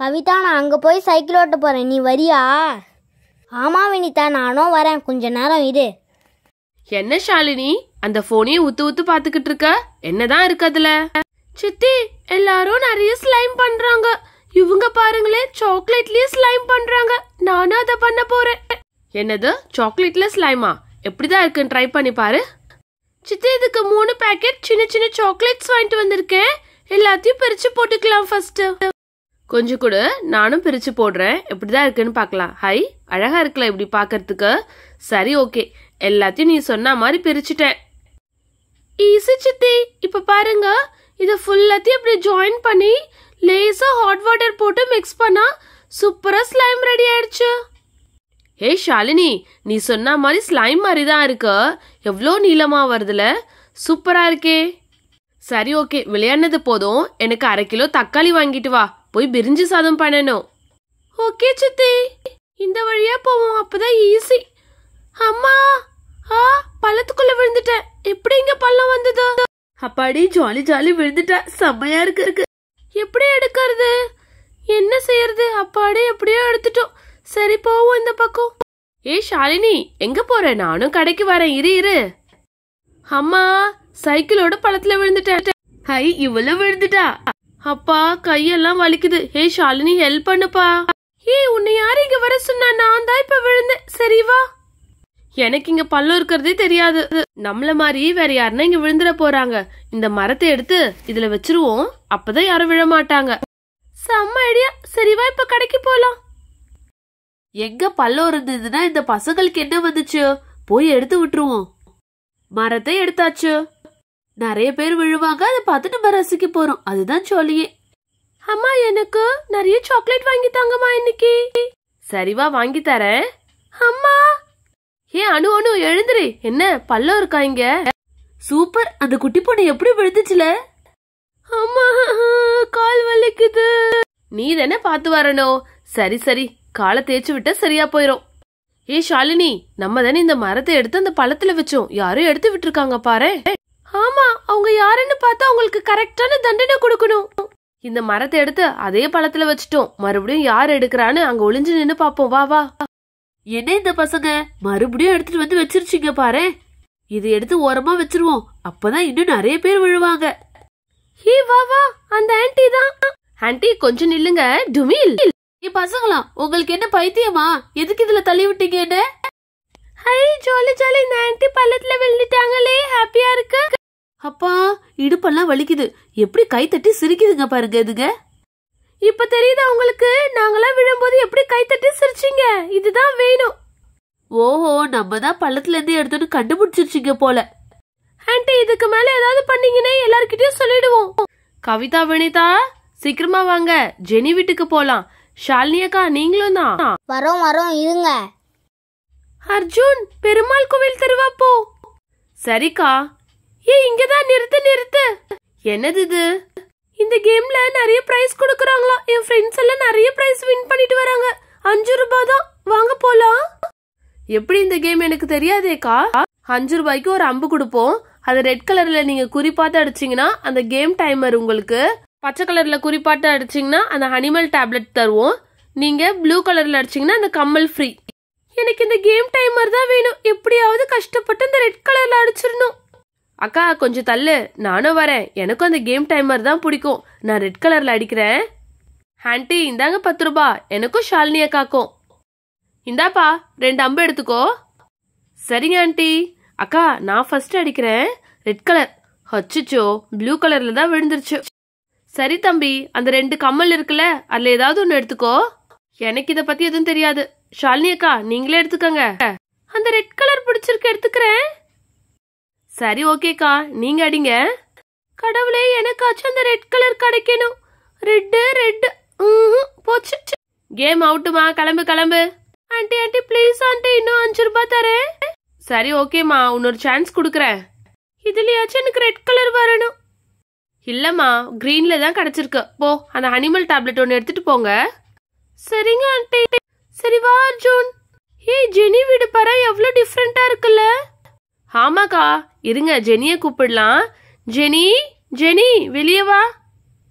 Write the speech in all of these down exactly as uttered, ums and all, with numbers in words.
கவிதா, நான் அங்கே போய் சைக்கிள் ஓட்ட போகிறேன், நீ வரியா? ஆமாம் வினிதா, நானும் வரேன், கொஞ்ச நேரம் இரு. என்ன ஷாலினி, அந்த போனையே உத்து உத்து பாத்துக்கிட்டு இருக்க? என்னதான் இருக்கு அதுல? சித்தி, எல்லாரும் நிறைய ஸ்லைம் பண்றாங்க. இவங்க பாருங்களே, சாக்லேட்லயே ஸ்லைம் பண்றாங்க. நானும் அதை பண்ண போறேன். என்னது, சாக்லேட்ல ஸ்லைமா? எப்படிதான் இருக்குன்னு ட்ரை பண்ணி பாரு. சித்தி, இதுக்கு மூணு பேக்கெட் சின்ன சின்ன சாக்லேட்ஸ் வாங்கிட்டு வந்திருக்கேன். எல்லாத்தையும் பிரிச்சு போட்டுக்கலாம். ஃபர்ஸ்ட் கொஞ்சம் கூட நானும் பிரிச்சு போடுறேன். எப்படிதான் இருக்குன்னு பாக்கலாம். ஹை, அழகா இருக்குல்ல இப்படி பாக்கிறதுக்கு. சரி, ஓகே, எல்லாத்தையும் நீ சொன்ன மாதிரி பிரிச்சுட்டேன். ஈஸி சித்தி. இப்ப பாருங்க, இத ஃபுல்லாத்தையும் இப்படி ஜாயின் பண்ணி லேசா ஹாட் வாட்டர் போட்டு மிக்ஸ் பண்ணா சூப்பரா ஸ்லைம் ரெடி ஆயிடுச்சு. ஹே ஷாலினி, நீ சொன்ன மாதிரி ஸ்லைம் மாதிரி தான் இருக்கு. எவ்வளோ நீளமா வருதுல, சூப்பரா இருக்கே. சரி, ஓகே, விளையாடுனது போதும். எனக்கு அரை கிலோ தக்காளி வாங்கிட்டு வா, போய் பிரிஞ்சு சாதம் பண்ணணும். ஓகே சித்தி, இந்த வழியா போவோம், அப்பதான் ஈஸி. அம்மா, ஆ, பள்ளத்துக்குள்ள விழுந்துட்டேன். எப்படி இங்க பள்ளம் வந்தது? அப்பாடி, ஜாலி ஜாலி விழுந்துட்டேன். செம்மையா இருக்கு இருக்கு. எப்படி எடுக்கிறது, என்ன செய்யறது? அப்பாடி, எப்படியோ எடுத்துட்டோம். சரி, போவோம் இந்த பக்கம். ஏ ஷாலினி, எங்க போற? நானும் கடைக்கு வரேன், இரு இரு. அம்மா, சைக்கிளோட பள்ளத்துல விழுந்துட்டேன். ஹை, இவ்வளவு விழுந்துட்டா? அப்பா, கையெல்லாம் வலிக்குது. ஹே ஷாலினி, ஹெல்ப் பண்ணுப்பா. ஏ, உன்னை யாரு இங்க வர சொன்னா? நான் தான் இப்ப விழுந்தேன். சரி வா. எனக்கு இங்க பள்ளம் இருக்கிறதே தெரியாது. நம்மள மாதிரி வேற யாருன்னா இங்க விழுந்துட போறாங்க. இந்த மரத்தை எடுத்து இதுல வச்சிருவோம், அப்பதான் யாரும் விழ மாட்டாங்க. செம்ம ஐடியா. சரிவா, இப்ப கடைக்கு போலாம். எங்க பள்ளம் இருந்ததுன்னா இந்த பசங்களுக்கு என்ன வந்துச்சு? போய் எடுத்து விட்டுருவோம். மரத்தை எடுத்தாச்சு. நிறைய பேர் விழுவாங்க, அதை பார்த்து நம்ம ரசிக்க போறோம். அதுதான் சொல்லியே. அம்மா, எனக்கு நிறைய சாக்லேட் வாங்கி தாங்கம்மா இன்னைக்கு. சரிவா, வாங்கி தரேன். அம்மா, ஏ அனு அனு எழுந்துரு. என்ன பள்ளம் இருக்கா இங்க? சூப்பர். அந்த குட்டி பொண்ணு எப்படி விழுந்துச்சுல? அம்மா, கால் வலிக்குது. நீ தானே பாத்து வரணும். சரி சரி, காலை தேய்ச்சி விட்டா சரியா போயிரும். ஏ ஷாலினி, நம்ம தானே இந்த மரத்தை எடுத்து அந்த பழத்துல வச்சோம். யாரும் எடுத்து விட்டுருக்காங்க பாரு. ஆமா, அவங்க யாருன்னு பார்த்தா அவங்களுக்கு கரெக்டான தண்டனை கொடுக்கணும். இந்த மரத்தை எடுத்து அதே பழத்துல வச்சுட்டோம். மறுபடியும் யார் எடுக்கிறான்னு அங்க ஒளிஞ்சு நின்னு பாப்போம். வா வா. என்ன இந்த பசங்க மறுபடியும் எடுத்துட்டு வந்து வச்சிருச்சீங்க பாரு. இது எடுத்து ஓரமா வச்சிருவோம், அப்பதான் இன்னும் நிறைய பேர் விழுவாங்க. ஹே வா வா, அந்த ஆன்ட்டி தான். ஆன்ட்டி, கொஞ்சம் நில்லுங்க. டுமில். ஏ பசங்களா, உங்களுக்கு என்ன பைத்தியமா? எதுக்கு இதுல தள்ளி விட்டீங்க என்ன? ஹை, ஜாலி ஜாலி. இந்த ஆன்ட்டி பள்ளத்துல விழுந்துட்டாங்களே, ஹாப்பியா இருக்கு. அப்பா, இடுப்பெல்லாம் வலிக்குது. எப்படி கை தட்டி சிரிக்குதுங்க பாருங்க இதுங்க. இப்ப தெரியுதா உங்களுக்கு? நாங்களாம் விழும்போது எப்படி கை தட்டி சிரிச்சீங்க. இதுதான் வேணும். ஓஹோ, நம்ம தான் பள்ளத்துல இருந்து எடுத்துட்டு கண்டுபிடிச்சிருச்சீங்க போல. ஆன்ட்டி, இதுக்கு மேல ஏதாவது பண்ணீங்கன்னா எல்லார்கிட்டயும் சொல்லிடுவோம். கவிதா, வினிதா, சீக்கிரமா வாங்க, ஜெனி வீட்டுக்கு போலாம். ஷாலினி அக்கா, நீங்களும் தான். வரோம் வரோம், இருங்க. அர்ஜுன், பெருமாள் கோவில் தெருவா போ. சரிக்கா. ஏ, இங்கதான் நிறுத்து நிறுத்து. என்னது இது? இந்த கேம்ல நிறைய பிரைஸ் கொடுக்கறாங்களா? என் ஃப்ரெண்ட்ஸ் எல்லாம் நிறைய பிரைஸ் வின் பண்ணிட்டு வராங்க. அஞ்சு ரூபாய் தான். வாங்க போலாம். எப்படி இந்த கேம் எனக்கு தெரியாதேக்கா. அஞ்சு ரூபாய்க்கு ஒரு அம்பு கொடுப்போம். அது ரெட் கலர்ல நீங்க குறிப்பாட்டு அடிச்சீங்கன்னா அந்த கேம் டைமர் உங்களுக்கு. பச்சை கலர்ல குறிப்பாட்டு அடிச்சீங்கன்னா அந்த அனிமல் டேப்லெட் தருவோம். நீங்க ப்ளூ கலர்ல அடிச்சீங்கன்னா அந்த கம்மல் ஃப்ரீ. எனக்கு இந்த கேம் டைமர் தான் வேணும். எப்படியாவது கஷ்டப்பட்டு இந்த ரெட் கலர்ல அடிச்சிடணும். அக்கா, கொஞ்சம் தள்ளு, நானும் வரேன். எனக்கும் அந்த கேம் டைமர் தான் பிடிக்கும். நான் ரெட் கலர்ல அடிக்கிறேன். ஆன்ட்டி, இந்தாங்க பத்து ரூபா. எனக்கும் ஷாலினி அக்காக்கும். இந்தாப்பா, ரெண்டு அம்பு எடுத்துக்கோ. சரிங்க ஆன்ட்டி. அக்கா, நான் ஃபர்ஸ்ட் அடிக்கிறேன். Red colour. அச்சோ, ப்ளூ கலர்ல தான் விழுந்துருச்சு. சரி தம்பி, அந்த ரெண்டு கம்மல் இருக்குல்ல, அதுல ஏதாவது ஒண்ணு எடுத்துக்கோ. எனக்கு இத பத்தி எதுவும் தெரியாது. ஷாலினி அக்கா, நீங்களே எடுத்துக்கங்க. அந்த ரெட் கலர் பிடிச்சிருக்கு, எடுத்துக்கிறேன். சரி, ஓகேக்கா, நீங்க அடிங்க. கடவுளே, எனக்காச்சும் அந்த ரெட் கலர் கிடைக்கணும். Red red. போச்சு. கேம் அவுட்டுமா, கிளம்பு கிளம்பு. ஆன்ட்டி ஆன்ட்டி, பிளீஸ் ஆன்ட்டி, இன்னும் அஞ்சு ரூபாய் தரேன். சரி, ஓகேமா, இன்னொரு சான்ஸ் குடுக்கறேன். இதுலயாச்சும் எனக்கு ரெட் கலர் வரணும். இல்லம்மா, கிரீன்ல தான் கிடைச்சிருக்கு. போ, அந்த அனிமல் டேப்லெட் ஒன்னு எடுத்துட்டு போங்க. சரிங்க ஆன்ட்டி. சரி வா அர்ஜுன். ஏய், ஜெனி வீடு பாரு, எவ்வளவு டிஃபரெண்டா இருக்குல்ல. ஆமாக்கா, இருங்க ஜெனிய கூப்பிடலாம். ஜெனி, ஜெனி வெளியே வா.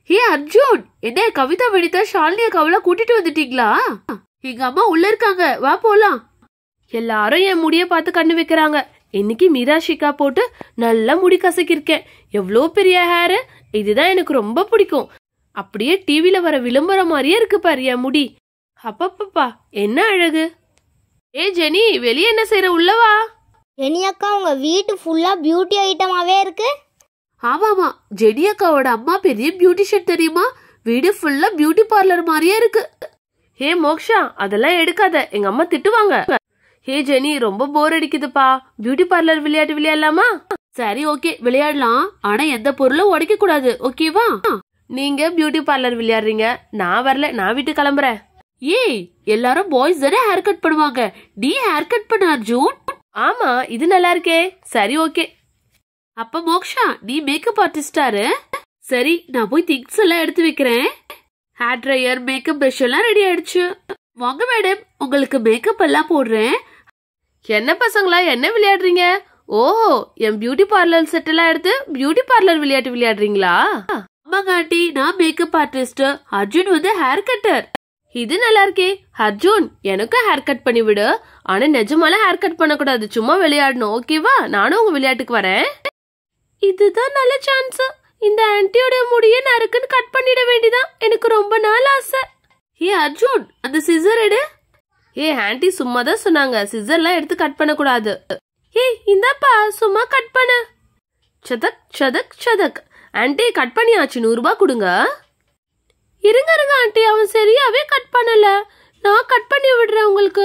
ஏ அர்ஜுன், என்ன கவிதா வினிதா ஷாலினி அக்காவெல்லாம் கூட்டிட்டு வந்துட்டீங்களா? எங்க அம்மா உள்ள இருக்காங்க, வா போலாம். எல்லாரும் என் முடிய பார்த்து கண்ணு வைக்கிறாங்க. இன்னைக்கு மீராஷிகா போட்டு நல்லா முடி கசக்கிருக்கேன். எவ்வளோ பெரிய ஹேரு, இதுதான் எனக்கு ரொம்ப பிடிக்கும். அப்படியே டிவில வர விளம்பரம் மாதிரியே இருக்கு பாரு என் முடி. அப்பப்பப்பா என்ன அழகு. ஏ ஜெனி, வெளியே என்ன செய்யற, உள்ளவா. ஜெனி அக்கா, உங்க வீட்டு ஃபுல்லா பியூட்டி ஐட்டமாவே இருக்கு. ஆமாமா, ஜெனி அக்காவோட அம்மா பெரிய பியூட்டிஷியன் தெரியுமா? வீடு ஃபுல்லா பியூட்டி பார்லர் மாதிரியே இருக்கு. ஹே மோக்ஷா, அதெல்லாம் எடுக்காத, எங்க அம்மா திட்டுவாங்க. ஹே ஜெனி, ரொம்ப போர் அடிக்குதுப்பா, பியூட்டி பார்லர் விளையாட்டு விளையாடலாமா? சரி ஓகே, விளையாடலாம். ஆனா எந்த பொருளும் உடைக்க கூடாது, ஓகேவா? நீங்க பியூட்டி பார்லர் விளையாடுறீங்க, நான் வரல, நான் வீட்டு கிளம்புறேன். ஏய், எல்லாரும் பாய்ஸ் தானே ஹேர் கட் பண்ணுவாங்க, நீ ஹேர் கட் பண்ண அர்ஜுன். ஆமா, இது நல்லா இருக்கே. சரி ஓகே. அப்ப மோக்ஷா, நீ மேக்கப் ஆர்டிஸ்டாரு. சரி, நான் போய் திங்ஸ் எல்லாம் எடுத்து வைக்கிறேன். ஹேர் ட்ரையர், மேக்கப் பிரஷ் எல்லாம் ரெடி ஆயிடுச்சு. வாங்க மேடம், உங்களுக்கு மேக்கப் எல்லாம் போடுறேன். என்ன பசங்களா, என்ன விளையாடுறீங்க? ஓ, என் பியூட்டி பார்லர் செட் எல்லாம் எடுத்து பியூட்டி பார்லர் விளையாட்டு விளையாடுறீங்களா? ஆமாங்க ஆண்டி, நான் மேக்கப் ஆர்டிஸ்ட், அர்ஜுன் வந்து ஹேர் கட்டர். இது நல்லா இருக்கே. அர்ஜுன், எனக்கும் ஹேர் கட் பண்ணி விடு. ஆனா நிஜமால ஹேர் கட் பண்ண கூடாது, சும்மா விளையாடணும், ஓகேவா? நானும் உங்க விளையாட்டுக்கு வரேன். இதுதான் நல்ல சான்ஸ். இந்த ஆன்ட்டியோட முடிய நறுக்குன்னு கட் பண்ணிட வேண்டியதான், எனக்கு ரொம்ப நாள் ஆசை. ஏ அர்ஜுன், அந்த சிசர் எடு. ஏ ஆன்ட்டி சும்மா தான் சொன்னாங்க, சிசர்லாம் எடுத்து கட் பண்ண கூடாது. ஏய் இந்தாப்பா, சும்மா கட் பண்ண. சதக் சதக் சதக். ஆன்ட்டி கட் பண்ணியாச்சு, நூறு ரூபாய் கொடுங்க. இருங்க இருங்க ஆன்ட்டி, அவன் சரியாவே கட் பண்ணல, நான் கட் பண்ணி விடுறேன் உங்களுக்கு.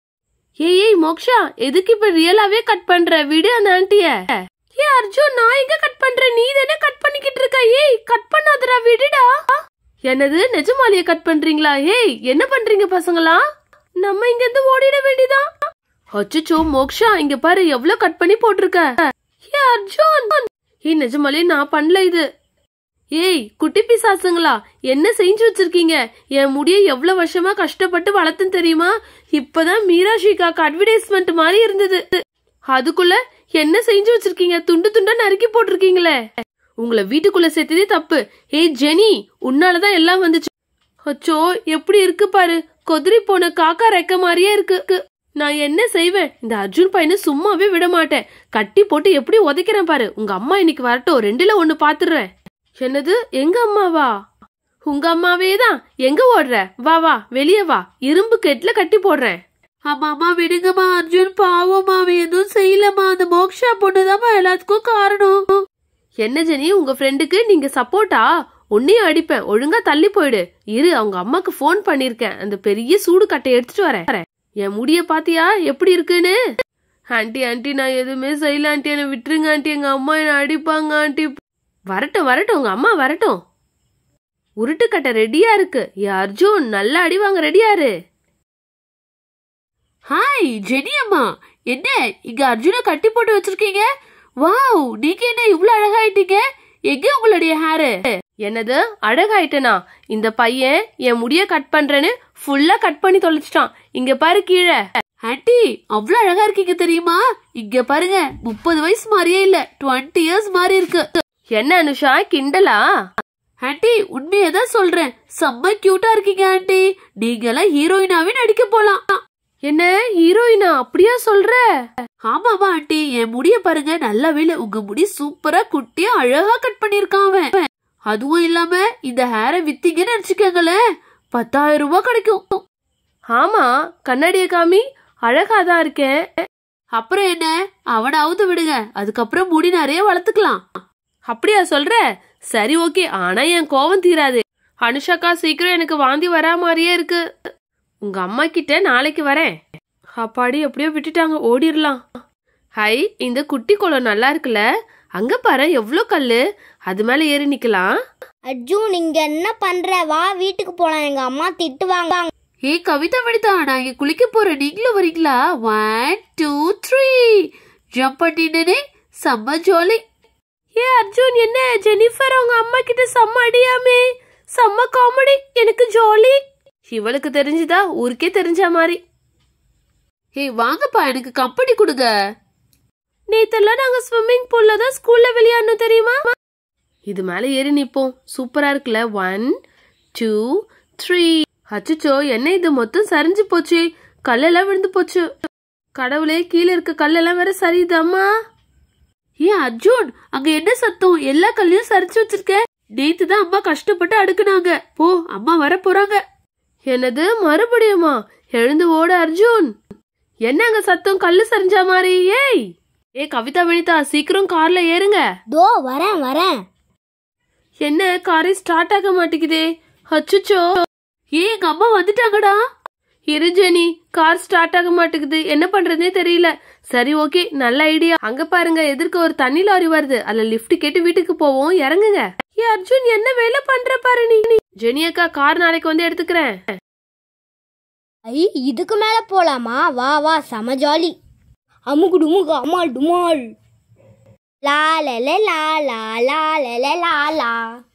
ஏய் ஏய் மோக்ஷா, எதுக்கு இப்ப ரியலாவே கட் பண்ற? விடு அந்த ஆன்ட்டிய. ஏ அர்ஜுன், நான் எங்க கட் பண்றேன், நீ தானே கட் பண்ணிக்கிட்டு இருக்க. ஏய் கட் பண்ணாதடா, விடுடா. என்னது, நிஜமாலிய கட் பண்றீங்களா? ஏய் என்ன பண்றீங்க பசங்களா? நம்ம இங்க இருந்து ஓடிட வேண்டியதான். அச்சச்சோ மோக்ஷா, இங்க பாரு எவ்வளவு கட் பண்ணி போட்டிருக்க. ஏ அர்ஜுன், ஏய் நிஜமாலே நான் பண்ணல இது. ஏய் குட்டி பிசாசுங்களா, என்ன செஞ்சு வச்சிருக்கீங்க? என் முடிய எவ்வளவு வருஷமா கஷ்டப்பட்டு வளர்த்துன்னு தெரியுமா? இப்பதான் மீராஷிகாக்கு அட்வர்டைஸ்மெண்ட் மாதிரி இருந்தது, அதுக்குள்ள என்ன செஞ்சு வச்சிருக்கீங்க? துண்டு துண்டா நறுக்கி போட்டிருக்கீங்களே. உங்களை வீட்டுக்குள்ள சேர்த்ததே தப்பு. ஏய் ஜெனி, உன்னாலதான் எல்லாம் வந்துச்சு. அச்சோ, எப்படி இருக்கு பாரு, கொதிரி போன காக்கா ரெக்க மாதிரியே இருக்கு. நான் என்ன செய்வேன்? இந்த அர்ஜுன் பையனை சும்மாவே விட மாட்டேன், கட்டி போட்டு எப்படி உதைக்கிறேன் பாரு. உங்க அம்மா இன்னைக்கு வரட்டும், ரெண்டுல ஒண்ணு பாத்துடுறேன். என்னது, எங்க அம்மாவா? உங்க அம்மாவே தான். எங்க ஓடுற? வா வா, வெளியே வா, இரும்பு கெட்ல கட்டி போடுறேன். ஆமாமா, விடுங்கம்மா, அர்ஜுன் பாவமா, எதுவும் செய்யலமா, அந்த மோக்ஷா பொண்ணுதாம்மா எல்லாத்துக்கும் காரணம். என்ன ஜெனி, உங்க ஃப்ரெண்டுக்கு நீங்க சப்போர்ட்டா? உன்னையும் அடிப்பேன், ஒழுங்கா தள்ளி போயிடு. இரு, அவங்க அம்மாக்கு போன் பண்ணிருக்கேன், அந்த பெரிய சூடு கட்டை எடுத்துட்டு வரேன். என் முடிய பாத்தியா எப்படி இருக்குன்னு? ஆண்டி ஆண்டி, நான் எதுவுமே செய்யல ஆண்டி, என்ன விட்டுருங்க ஆண்டி, எங்க அம்மா என்ன அடிப்பாங்க ஆண்டி. வரட்டும் வரட்டும், உங்க அம்மா வரட்டும். உருட்டு கட்டை ரெடியா இருக்கு. ஏ அர்ஜுன், நல்லா அடிவாங்க, ரெடியாரு. ஹாய் ஜெனி அம்மா, என்ன இங்க அர்ஜுன கட்டி போட்டு வச்சிருக்கீங்க? வாவ், நீங்க என்ன இவ்வளவு அழகாயிட்டீங்க? எங்க உங்களுடைய ஹேரு? என்னது அழகாயிட்டனா? இந்த பையன் என் முடிய கட் பண்றேன்னு ஃபுல்லா கட் பண்ணி தொலைச்சிட்டான். இங்க பாரு கீழே. ஆண்டி, அவ்வளவு அழகா இருக்கீங்க தெரியுமா? இங்க பாருங்க, முப்பது வயசு மாதிரியே இல்ல, டுவெண்ட்டி இயர்ஸ் மாதிரி இருக்கு. என்ன அனுஷா, கிண்டலா? ஆண்டி உண்மையதான் சொல்றேன், செம்ம கியூட்டா இருக்கீங்க ஆண்டி. நீங்க எல்லாம் ஹீரோயினாவே நடிக்க போலாம். என்ன ஹீரோயினா, அப்படியா சொல்ற? ஆமாமா ஆண்டி, என் முடிய பாருங்க, நல்லாவே இல்ல, உங்க முடி சூப்பரா குட்டியா அழகா கட் பண்ணிருக்கான். அதுவும் இல்லாம இந்த ஹேரை வித்தீங்கன்னு நினைச்சுக்கங்களேன், பத்தாயிரம் ரூபாய் கிடைக்கும். ஆமா, கண்ணாடிய காமி, அழகாதான் இருக்கேன். அப்புறம் என்ன, அவனாவது விடுங்க, அதுக்கப்புறம் முடி நிறைய வளர்த்துக்கலாம். அப்படியா சொல்ற? சரி ஓகே, ஆனா என் கோவம் தீராது. அனுஷாக்கா, சீக்கிரம் எனக்கு வாந்தி வரா மாதிரியே இருக்கு. உங்க அம்மா கிட்ட நாளைக்கு வரேன். அப்பாடி, எப்படியோ விட்டுட்டாங்க, ஓடிரலாம். ஹை, இந்த குட்டி குளம் நல்லா இருக்குல்ல, அங்க பாரு எவ்வளோ கல்லு, அது மேல ஏறி நிக்கலாம். அர்ஜுன், இங்க என்ன பண்ற? வா வீட்டுக்கு போலாம், எங்க அம்மா திட்டுவாங்க. ஏ கவிதா விடுதா, நான் இங்க குளிக்க போறேன், நீங்களும் வரீங்களா? ஒன் டூ த்ரீ ஜம்ப் பண்ணினே, செம்ம ஜாலி. ஏ அர்ஜுன், என்ன ஜெனிஃபர் அவங்க அம்மா கிட்ட செம்ம அடியாமே, செம்ம காமெடி, எனக்கு ஜாலி. இவளுக்கு தெரிஞ்சுதா, ஊருக்கே தெரிஞ்ச மாதிரி. ஏ வாங்கப்பா, எனக்கு கம்பெனி கொடுங்க. நேத்தெல்லாம் நாங்க ஸ்விம்மிங் பூல்ல தான் ஸ்கூல்ல விளையாடணும் தெரியுமா? இது மேல ஏறி நிப்போம். சூப்பரா இருக்குல்ல. One two three. அச்சோ, என்ன இது மொத்தம் சரிஞ்சு போச்சு. கல்லெல்லாம் விழுந்து போச்சு. கடவுளே, கீழே இருக்க கல்லெல்லாம் வேற சரியுது. அம்மா, ஏன் அர்ஜுன், அங்க என்ன சத்தம்? எல்லா கல்லையும் சரிச்சு வச்சிருக்க. நேத்து தான் அம்மா கஷ்டப்பட்டு அடுக்குனாங்க. போ, அம்மா வர போறாங்க. என்னது, மறுபடியுமா? எழுந்து ஓடு அர்ஜுன். என்னங்க சத்தம்? கல்லு சரிஞ்சா மாதிரி. ஏய் ஏ கவிதா, வினிதா, சீக்கிரம் கார்ல ஏறுங்க. தோ வரேன் வரேன். என்ன, காரை ஸ்டார்ட் ஆக மாட்டேங்குதே. அச்சுச்சோ, ஏ எங்க அம்மா வந்துட்டாங்கடா. இரு ஜெனி, கார் ஸ்டார்ட் ஆக மாட்டேங்குது. என்ன பண்றதுனே தெரியல. சரி, ஓகே, நல்ல ஐடியா. அங்க பாருங்க, எதிர்க்க ஒரு தண்ணி லாரி வருது. அதுல லிஃப்ட் கேட்டு வீட்டுக்கு போவோம். இறங்குங்க. ஏ அர்ஜுன், என்ன வேலை பண்ற பாரு நீ. ஜெனி அக்கா, கார் நாளைக்கு வந்து எடுத்துக்கிறேன். ஐ, இதுக்கு மேல போலாமா? வா வா, செம ஜாலி. அமுகு டுமுகு அமால் டுமால். லா லே லா லா லா லே லா லா.